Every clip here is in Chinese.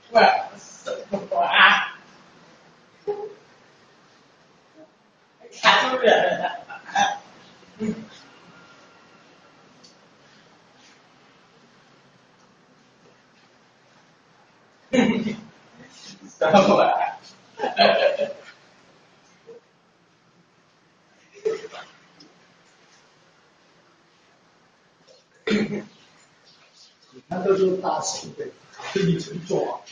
不是不啊，卡住人了。什么？ 他都说大手背，这一沉重啊。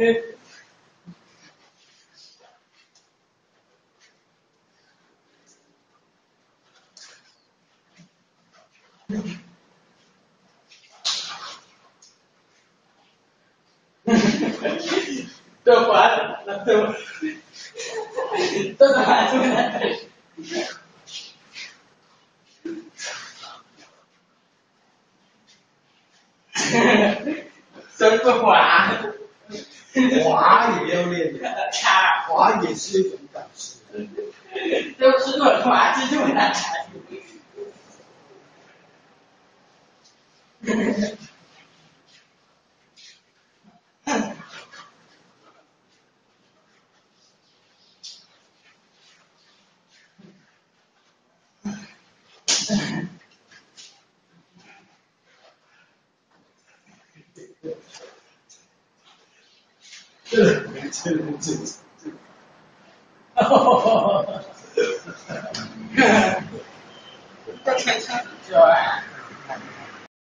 这完了，这怎么还出来？真不滑， 滑也要练的，滑也是一种感受。 就是轮滑，这就难看。这开车就